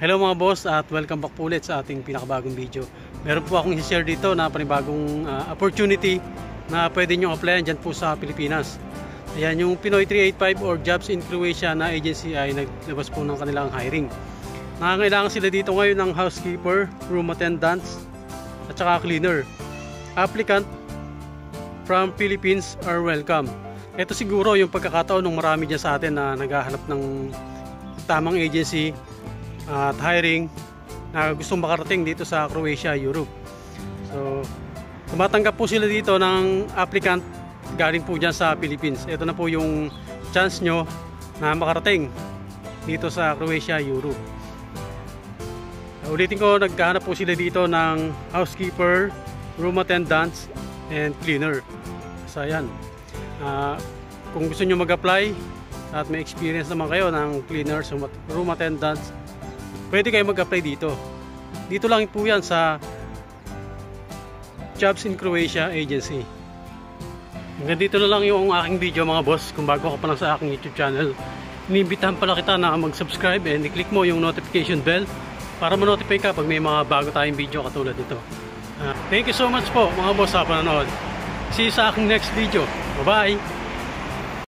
Hello mga boss at welcome back po ulit sa ating pinakabagong video. Meron po akong i-share dito na panibagong opportunity na pwede nyo applyan dyan po sa Pilipinas. Ayan, yung Pinoy 385 or Jobs in Croatia na agency ay naglabas po ng kanilang hiring. Nangangailangan sila dito ngayon ng housekeeper, room attendants at saka cleaner. Applicant from Philippines are welcome. Ito siguro yung pagkakataon ng marami dyan sa atin na naghahanap ng tamang agency at hiring na gustong makarating dito sa Croatia, Europe. So, tumatanggap po sila dito ng applicant galing po dyan sa Philippines. Ito na po yung chance nyo na makarating dito sa Croatia, Europe. Ulitin ko, naghahanap po sila dito ng housekeeper, room attendants, and cleaner. So, ayan. Kung gusto nyo mag-apply at may experience naman kayo ng cleaners, room attendants, pwede kayo mag-apply dito. Dito lang po yan sa Jobs in Croatia Agency. Hanggang dito na lang yung aking video mga boss. Kung bago ka pa lang sa aking YouTube channel, iniimbitahan pala kita na mag-subscribe and i-click mo yung notification bell para ma-notify ka pag may mga bago tayong video katulad nito. Thank you so much po mga boss sa panonood. See you sa aking next video. Bye bye!